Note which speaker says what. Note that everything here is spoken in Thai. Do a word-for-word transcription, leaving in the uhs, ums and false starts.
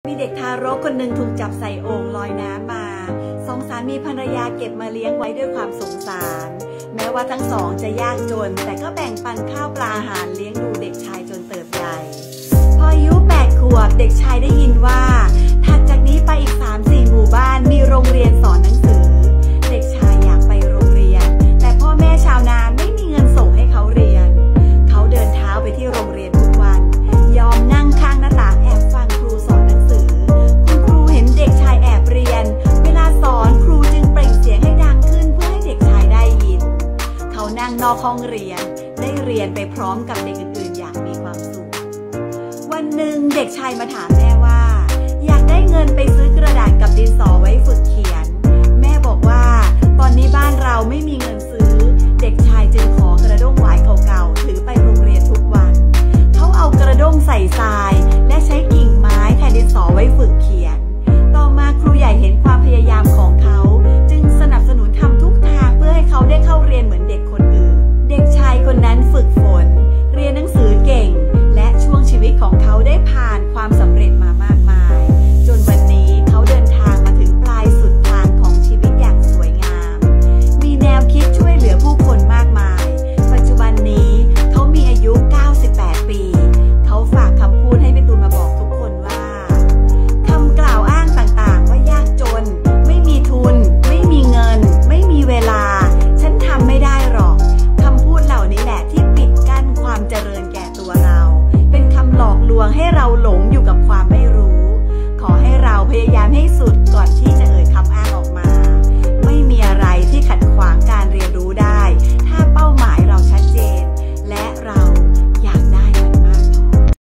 Speaker 1: มีเด็กทารกคนหนึ่งถูกจับใส่โอ่งลอยน้ำมาสองสามีภรรยาเก็บมาเลี้ยงไว้ด้วยความสงสารแม้ว่าทั้งสองจะยากจนแต่ก็แบ่งปันข้าวปลาอาหารเลี้ยงดูเด็กชายจนเติบใหญ่พออายุแปดขวบเด็กชายได้ยินว่าถัดจากนี้ไปอีก สามสี่ หมู่บ้านมีโรงเรียนสอนหนังสือเด็กชายอยากไปโรงเรียนแต่พ่อแม่ชาวนาไม่มีเงินส่งให้เขาเรียนเขาเดินเท้าไปที่โรงเรียนทุกวันยอมนั่งข้างหน้าต่างแอบฟังครูสอนหนังสือคุณครูเห็นเด็กชายแอบเรียนเวลาสอนครูจึงเปล่งเสียงให้ดังขึ้นเพื่อให้เด็กชายได้ยินเขานั่งนอกห้องเรียนได้เรียนไปพร้อมกับเด็กอื่นๆอย่างมีความสุขวันหนึ่งเด็กชายมาถามแม่ว่าอยากได้เงินไปซื้อกระดาษกับดินสอไว้ฝึกเขียนแม่บอกว่าตอนนี้บ้านเราไม่มีเงินซื้อเด็กชายจึงขอกระด้งหวายเก่าๆถือไปโรงเรียนทุกวันเขาเอากระด้งใส่ทราย